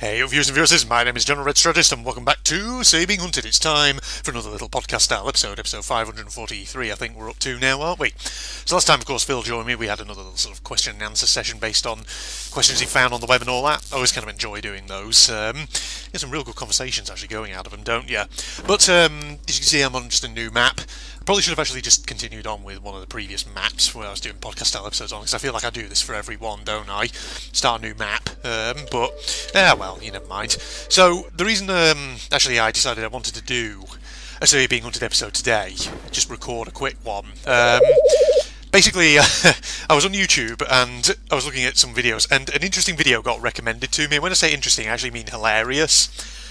Hey viewers and viewers, my name is General Red Strategist and welcome back to Say Being Hunted. It's time for another little podcast style episode 543 I think we're up to now, aren't we? So last time, of course, Phil joined me. We had another little sort of question and answer session based on questions he found on the web and all that. I always kind of enjoy doing those. Get some real good conversations actually going out of them, don't you? But as you can see, I'm on just a new map. I probably should have actually just continued on with one of the previous maps where I was doing podcast style episodes on, because I feel like I do this for every one, don't I? Start a new map, well, you never mind. So the reason actually I decided I wanted to do a Say Being Hunted episode today, just record a quick one. Basically, I was on YouTube and I was looking at some videos, and an interesting video got recommended to me. When I say interesting, I actually mean hilarious.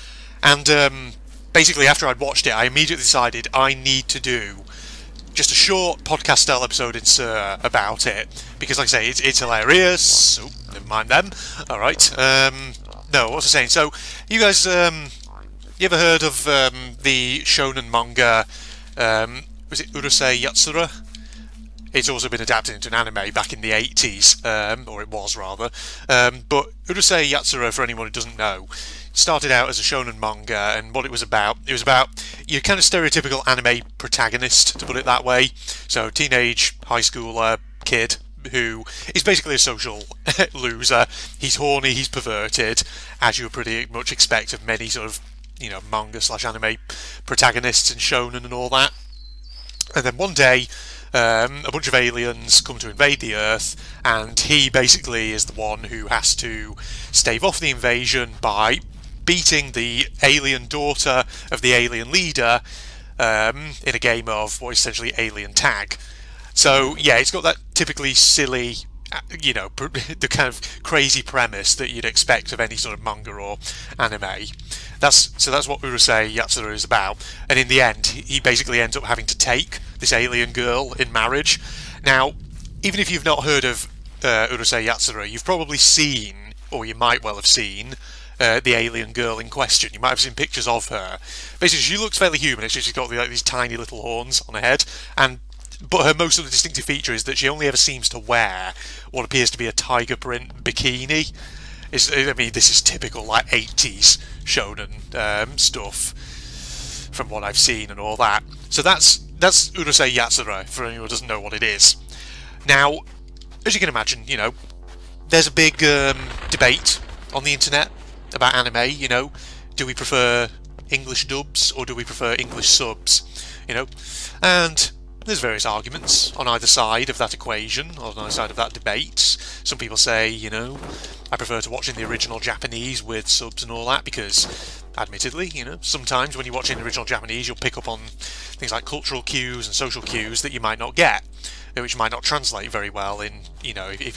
And basically, after I'd watched it, I immediately decided I need to do just a short podcast style episode about it, because like I say, it's hilarious. Oh, never mind them. Alright. No, what was I saying? So, you guys, you ever heard of the shonen manga, was it Urusei Yatsura? It's also been adapted into an anime back in the 80s, or it was rather. But Urusei Yatsura, for anyone who doesn't know, started out as a shonen manga, and what it was about your kind of stereotypical anime protagonist, to put it that way. So, teenage high schooler kid who is basically a social loser. He's horny, he's perverted, as you would pretty much expect of many sort of, you know, manga/anime protagonists and shonen and all that. And then one day, a bunch of aliens come to invade the Earth, and he basically is the one who has to stave off the invasion by beating the alien daughter of the alien leader in a game of what is essentially alien tag. So yeah, it's got that typically silly, you know, the kind of crazy premise that you'd expect of any sort of manga or anime. That's what Urusei Yatsura is about. And in the end, he basically ends up having to take this alien girl in marriage. Now, even if you've not heard of Urusei Yatsura, you've probably seen, or you might well have seen, the alien girl in question. You might have seen pictures of her. Basically, she looks fairly human. She's got like these tiny little horns on her head, but her most sort of distinctive feature is that she only ever seems to wear what appears to be a tiger print bikini. I mean, this is typical like 80s shonen stuff from what I've seen and all that. So that's Urusei Yatsura, for anyone who doesn't know what it is. Now, as you can imagine, you know, there's a big debate on the internet about anime. You know, do we prefer English dubs or do we prefer English subs? You know, and there's various arguments on either side of that equation, or on either side of that debate. Some people say, you know, I prefer to watch in the original Japanese with subs and all that, because, admittedly, you know, sometimes when you watch in the original Japanese, you'll pick up on things like cultural cues and social cues that you might not get, which might not translate very well in, you know, if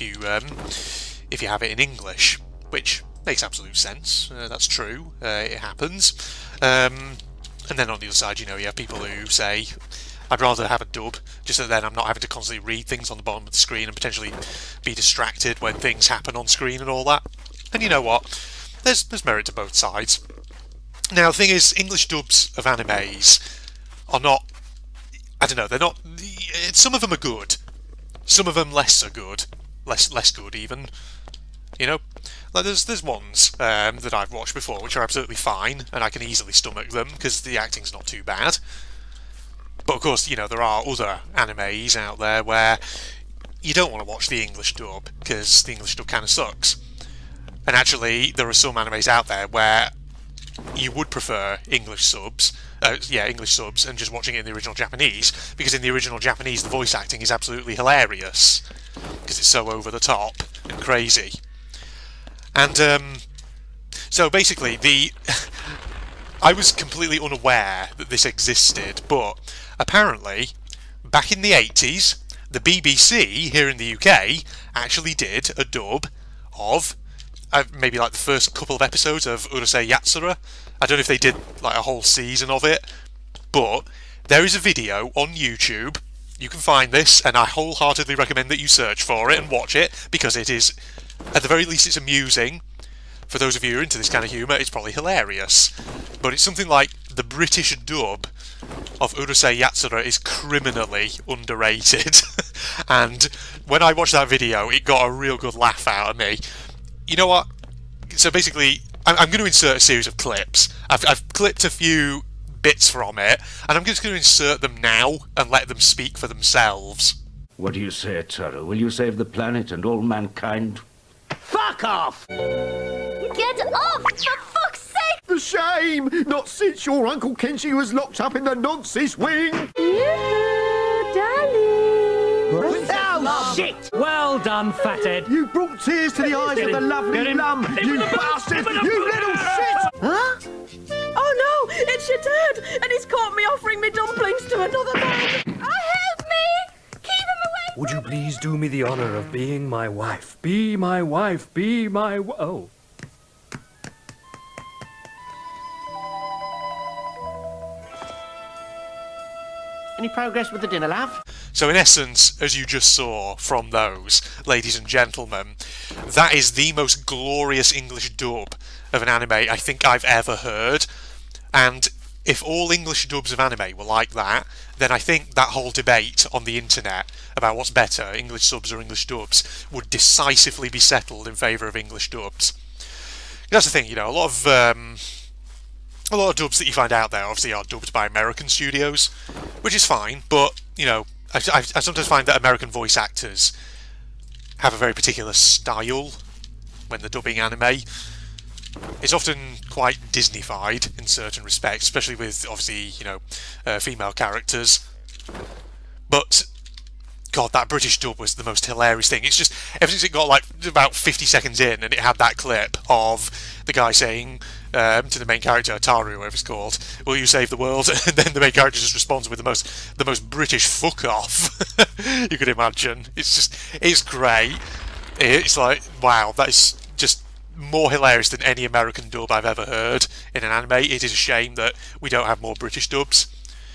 you have it in English, which makes absolute sense. That's true. It happens. And then on the other side, you know, you have people who say, I'd rather have a dub, just so then I'm not having to constantly read things on the bottom of the screen and potentially be distracted when things happen on screen and all that. And you know what? There's merit to both sides. Now, the thing is, English dubs of animes are not, I don't know, they're not, some of them are good. Some of them less are good. Less good, even. You know? Like, there's ones that I've watched before which are absolutely fine, and I can easily stomach them, because the acting's not too bad. But of course, you know, there are other animes out there where you don't want to watch the English dub, because the English dub kind of sucks. And actually, there are some animes out there where you would prefer English subs, English subs, and just watching it in the original Japanese, because in the original Japanese the voice acting is absolutely hilarious, because it's so over the top and crazy. And so basically, I was completely unaware that this existed, but apparently, back in the 80s, the BBC here in the UK actually did a dub of maybe like the first couple of episodes of Urusei Yatsura. I don't know if they did like a whole season of it, but there is a video on YouTube. You can find this, and I wholeheartedly recommend that you search for it and watch it, because it is, at the very least, it's amusing. For those of you who are into this kind of humour, it's probably hilarious. But it's something like the British dub of Urusei Yatsura is criminally underrated. And when I watched that video, it got a real good laugh out of me. You know what? So basically, I'm going to insert a series of clips. I've clipped a few bits from it, and I'm just going to insert them now and let them speak for themselves. What do you say, Turtle? Will you save the planet and all mankind? Fuck off! Get off, for fuck's sake! The shame! Not since your Uncle Kenji was locked up in the nonsense wing! Yoo-hoo, darling! Oh, shit! Well done, fathead. You brought tears to the eyes of the lovely Lum! You bastard! You little shit! Huh? Oh no, it's your dad, and he's caught me offering me dumplings to another man. Oh, help me! Keep him away! Would you please do me the honor of being my wife? Be my wife, be my oh. Any progress with the dinner, love? So in essence, as you just saw from those, ladies and gentlemen, that is the most glorious English dub of an anime I think I've ever heard. And if all English dubs of anime were like that, then I think that whole debate on the internet about what's better, English subs or English dubs, would decisively be settled in favour of English dubs. That's the thing, you know, a lot of dubs that you find out there obviously are dubbed by American studios, which is fine, but, you know, I sometimes find that American voice actors have a very particular style when they're dubbing anime. It's often quite Disney-fied in certain respects, especially with, obviously, you know, female characters. But, God, that British dub was the most hilarious thing. It's just, ever since it got, like, about 50 seconds in, and it had that clip of the guy saying to the main character, Ataru, whatever it's called, will you save the world? And then the main character just responds with the most British fuck off you could imagine. It's great. It's like, wow, that is just more hilarious than any American dub I've ever heard in an anime. It is a shame that we don't have more British dubs.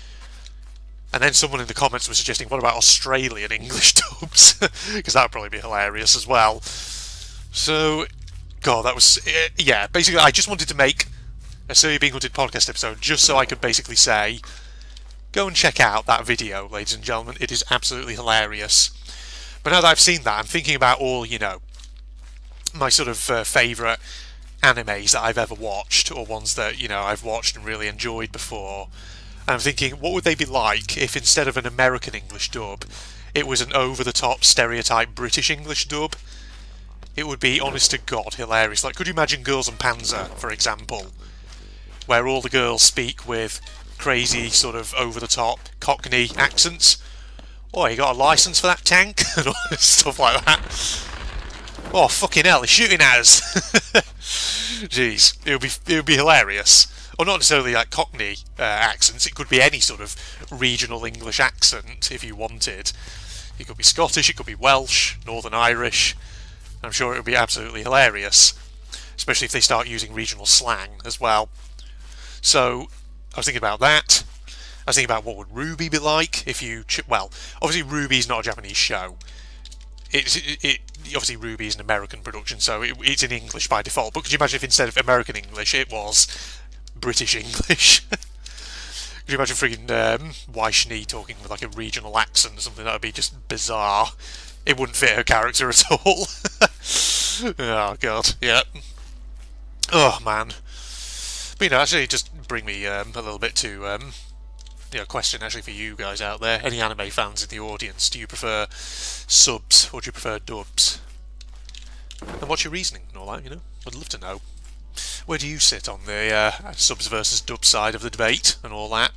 And then someone in the comments was suggesting, what about Australian English dubs? Because that would probably be hilarious as well. So, God, that was... yeah, basically, I just wanted to make a So You're Being Hunted podcast episode just so I could basically say, go and check out that video, ladies and gentlemen. It is absolutely hilarious. But now that I've seen that, I'm thinking about all, you know, my sort of favourite animes that I've ever watched, or ones that, you know, I've watched and really enjoyed before. And I'm thinking, what would they be like if instead of an American English dub, it was an over-the-top stereotype British English dub? It would be, honest to God, hilarious. Like, could you imagine Girls and Panzer, for example, where all the girls speak with crazy, sort of over-the-top Cockney accents? Oh, you got a licence for that tank? And all this stuff like that. Oh, fucking hell, he's shooting at us! Jeez, it would be hilarious. Or not necessarily like Cockney accents, it could be any sort of regional English accent if you wanted. It could be Scottish, it could be Welsh, Northern Irish. I'm sure it would be absolutely hilarious, especially if they start using regional slang as well. So, I was thinking about that. I was thinking about what would Ruby be like if you... well, obviously Ruby's not a Japanese show. Obviously Ruby is an American production, so it's in English by default. But could you imagine if instead of American English, it was British English? Could you imagine friggin' Waishni talking with like a regional accent or something? That would be just bizarre. It wouldn't fit her character at all. Oh god, yeah. Oh man. But you know, actually, just bring me a little bit to you know, question actually for you guys out there. Any anime fans in the audience? Do you prefer subs or do you prefer dubs? And what's your reasoning and all that? You know, I'd love to know. Where do you sit on the subs versus dub side of the debate and all that?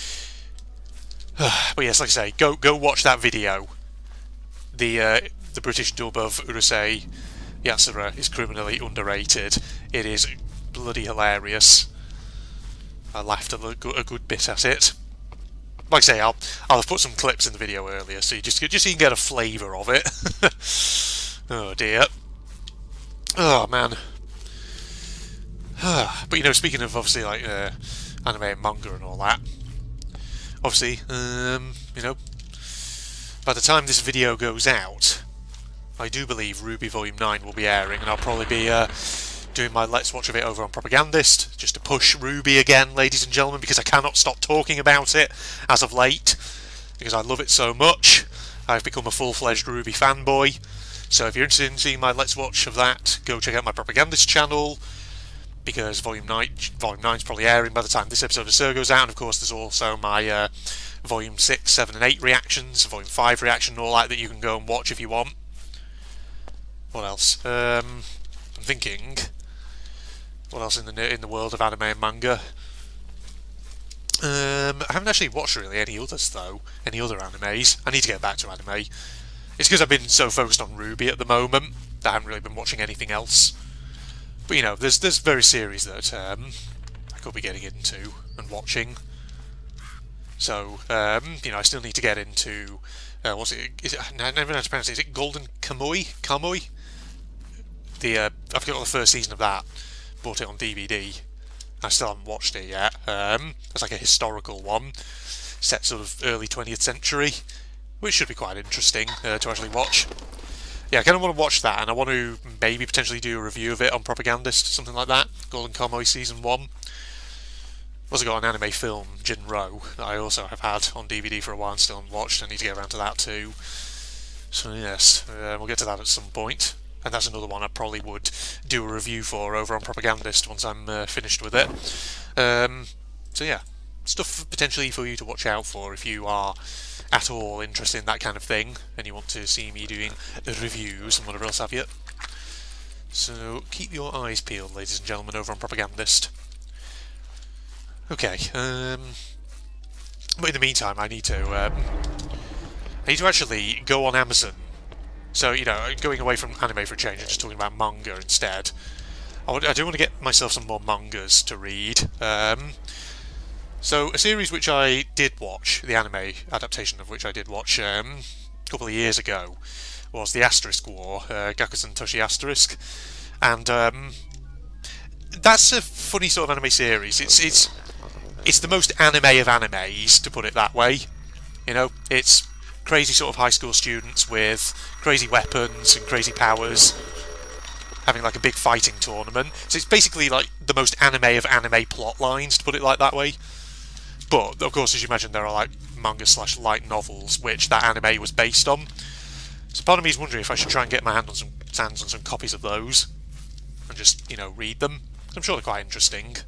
But yes, like I say, go watch that video. The British dub of Urusei Yatsura is criminally underrated. It is bloody hilarious. I laughed a good bit at it. Like I say, I'll have put some clips in the video earlier, so just so you can get a flavour of it. Oh dear. Oh man. But you know, speaking of obviously like anime and manga and all that, obviously, you know, by the time this video goes out, I do believe Ruby Volume 9 will be airing, and I'll probably be doing my Let's Watch of it over on Propagandist, just to push Ruby again, ladies and gentlemen, because I cannot stop talking about it as of late, because I love it so much. I've become a full-fledged Ruby fanboy, so if you're interested in seeing my Let's Watch of that, go check out my Propagandist channel. because Volume 9's probably airing by the time this episode of Sir goes out, and of course there's also my Volume 6, 7 and 8 reactions, Volume 5 reaction and all that you can go and watch if you want. What else? I'm thinking, what else in the world of anime and manga? I haven't actually watched really any others though, any other animes. I need to get back to anime. It's because I've been so focused on Ruby at the moment that I haven't really been watching anything else. But you know, there's various series that I could be getting into and watching. So you know, I still need to get into what's it? Is it? I never know how to pronounce it. Is it Golden Kamuy? Kamui? I forgot the first season of that. Bought it on DVD. I still haven't watched it yet. It's like a historical one, set sort of early 20th century, which should be quite interesting to actually watch. Yeah, I kind of want to watch that, and I want to maybe potentially do a review of it on Propagandist, something like that. Golden Kamuy Season 1. Also got an anime film, Jinro, that I also have had on DVD for a while and still haven't watched. I need to get around to that too. So yes, we'll get to that at some point. And that's another one I probably would do a review for over on Propagandist once I'm finished with it. So yeah, stuff potentially for you to watch out for if you are at all interested in that kind of thing and you want to see me doing reviews and whatever else have you. So keep your eyes peeled, ladies and gentlemen, over on Propagandist. Okay, but in the meantime I need to actually go on Amazon. So, you know, going away from anime for a change and just talking about manga instead. I do want to get myself some more mangas to read. So, a series which I did watch, the anime adaptation of which I did watch a couple of years ago, was the Asterisk War, Gakusen Toshi Asterisk. And that's a funny sort of anime series. It's the most anime of animes, to put it that way. You know, it's crazy sort of high school students with crazy weapons and crazy powers having like a big fighting tournament. So it's basically like the most anime of anime plot lines, to put it like that way. But of course, as you imagine, there are like manga / light novels which that anime was based on. So part of me is wondering if I should try and get my hands on some copies of those and just, you know, read them. I'm sure they're quite interesting.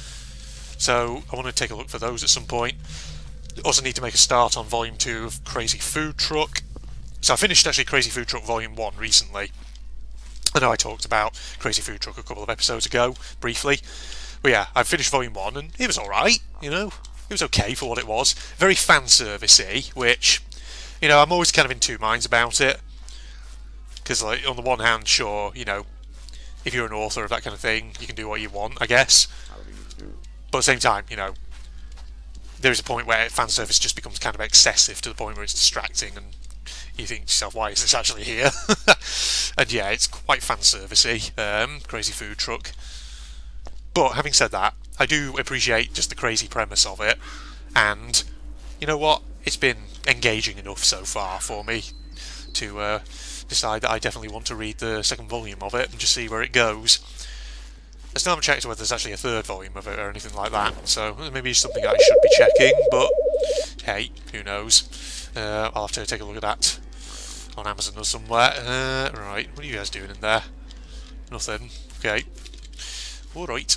So I want to take a look for those at some point. Also need to make a start on Volume 2 of Crazy Food Truck. So I finished actually Crazy Food Truck Volume 1 recently. I know I talked about Crazy Food Truck a couple of episodes ago, briefly. But yeah, I finished Volume 1 and it was alright, you know. It was okay for what it was. Very fan-service-y, which, you know, I'm always kind of in two minds about it. Because, like, on the one hand, sure, you know, if you're an author of that kind of thing, you can do what you want, I guess. But at the same time, you know, there is a point where fan service just becomes kind of excessive to the point where it's distracting and you think to yourself, why is this actually here? And yeah, it's quite fan servicey, Crazy Food Truck. But having said that, I do appreciate just the crazy premise of it, and you know what? It's been engaging enough so far for me to decide that I definitely want to read the second volume of it and just see where it goes. I still haven't checked whether there's actually a third volume of it or anything like that, so maybe it's something I should be checking, but hey, who knows. I'll have to take a look at that on Amazon or somewhere. Right, what are you guys doing in there? Nothing. Okay. Alright.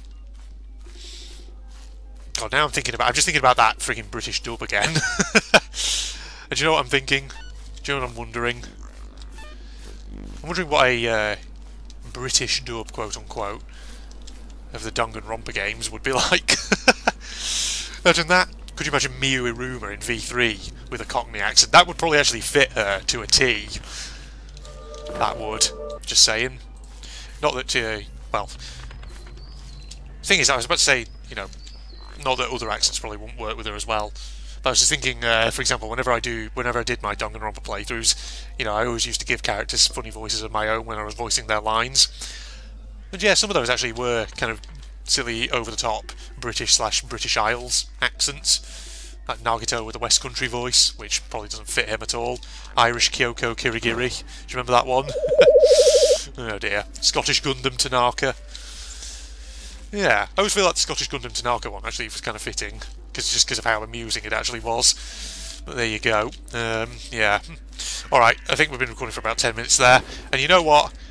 God, now I'm just thinking about that frigging British dub again. And do you know what I'm thinking? Do you know what I'm wondering? I'm wondering what a British dub, quote-unquote, of the Danganronpa games would be like. Imagine that. Could you imagine Miyu Iruma in V3 with a Cockney accent? That would probably actually fit her to a T. That would. Just saying. Not that, well... The thing is, I was about to say, you know, not that other accents probably won't work with her as well. But I was just thinking, for example, whenever I did my Danganronpa playthroughs, you know, I always used to give characters funny voices of my own when I was voicing their lines. And yeah, some of those actually were kind of silly, over-the-top British Isles accents. Like Nagito with a West Country voice, which probably doesn't fit him at all. Irish Kyoko Kirigiri. Do you remember that one? Oh dear. Scottish Gundam Tanaka. Yeah, I always feel like the Scottish Gundam Tanaka one actually was kind of fitting, just because of how amusing it actually was. But there you go. Yeah. Alright, I think we've been recording for about 10 minutes there. And you know what?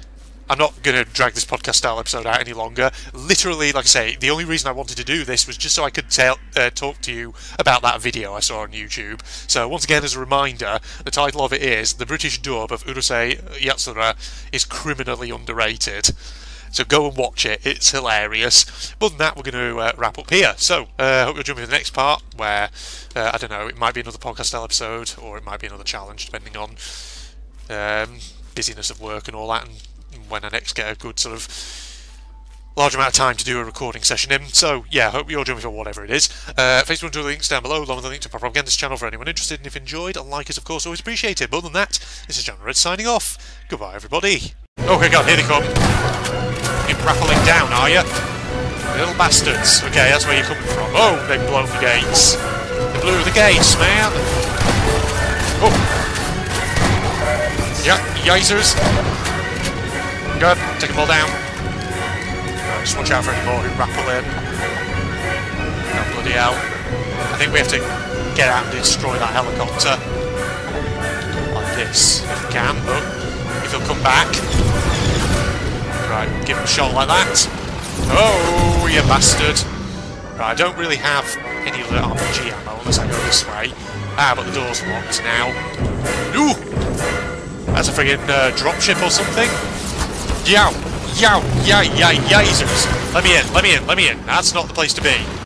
I'm not going to drag this podcast style episode out any longer. Literally, like I say, the only reason I wanted to do this was just so I could talk to you about that video I saw on YouTube. So once again, as a reminder, the title of it is The British Dub of Urusei Yatsura is Criminally Underrated. So go and watch it, it's hilarious. But other than that, we're going to wrap up here. So, hope you'll join me for the next part, where, I don't know, it might be another podcast style episode, or it might be another challenge, depending on busyness of work and all that, and when I next get a good sort of large amount of time to do a recording session in. So yeah, hope you'll join me for whatever it is. Facebook and Twitter links down below, along with the link to my propagandist channel for anyone interested, and if enjoyed, a like is of course always appreciated. But other than that, this is John Red signing off. Goodbye everybody. Okay God, here they come. You're rappelling down, are you? Little bastards. Okay, that's where you're coming from. Oh, they've blown the gates. They blew the gates, man. Oh. Yeah, yizers. Good, take them all down. Right, just watch out for any more who rappel in. Oh, bloody hell. I think we have to get out and destroy that helicopter. Like this, if we can, but if he'll come back. Right, give him a shot like that. Oh, you bastard. Right, I don't really have any other RPG ammo unless I go this way. Ah, but the door's locked now. Ooh! That's a friggin' dropship or something. Yow! Yow! Yay! Yay! Yasers! Let me in! Let me in! Let me in! That's not the place to be.